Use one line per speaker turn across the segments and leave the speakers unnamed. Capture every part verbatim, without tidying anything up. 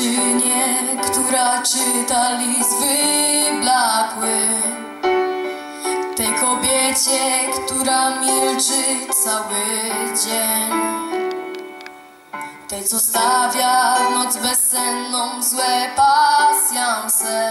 dziewczynie, która czyta list wyblakły, tej kobiecie, która milczy cały dzień, tej, co stawia w noc bezsenną złe pasjanse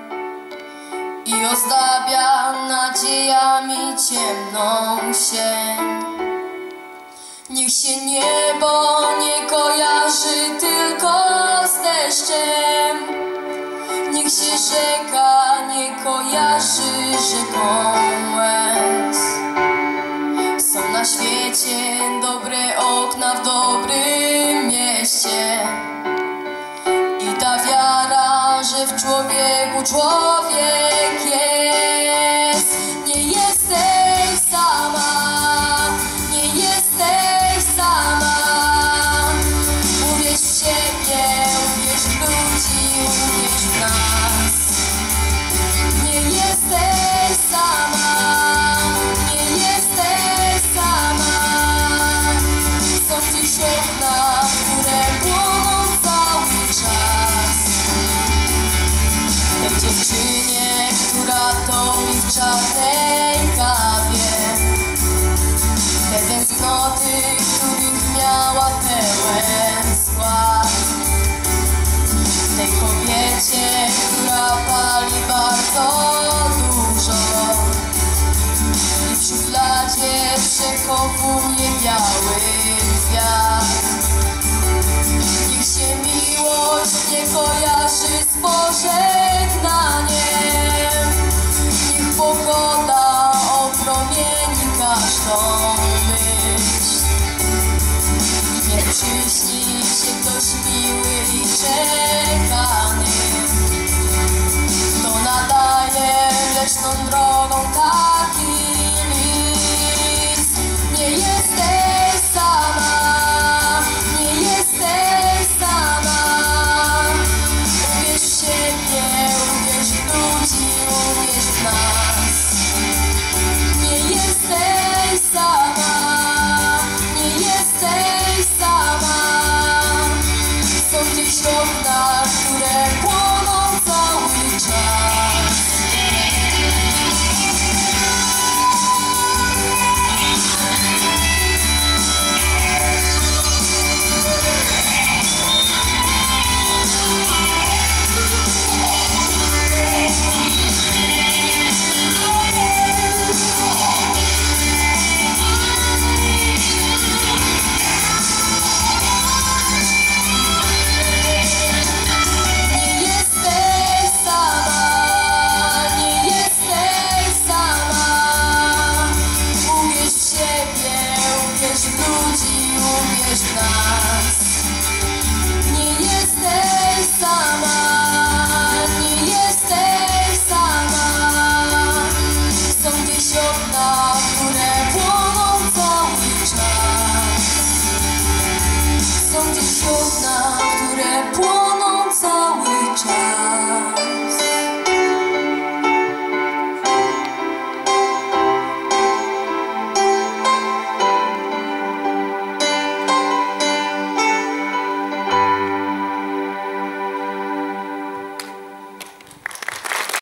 i ozdabia nadziejami ciemną sień. Niech się niebo nie kojarzy tylko z deszczem, niech się rzeka nie kojarzy rzeką łez. Są na świecie dobre okna w dobrym mieście i ta wiara, że w człowieku człowiek jest. Nie jesteś sama, nie jesteś sama. Uwierz w siebie, uwierz w ludzi, uwierz w nas. Nie jesteś sama, nie jesteś sama. Są gdzieś okna, które płoną cały czas. Tej dziewczynie, która topi w czarnej kawie, te tęsknoty, których miała pełen skład. Tej kobiecie, która pali bardzo dużo i w szufladzie przechowuje biały kwiat. Niech się miłość nie kojarzy z pożegnaniem, niech pogoda opromieni każdą myśl. Niech przyśni się ktoś miły i czekany, kto nadaje mleczną drogą tak.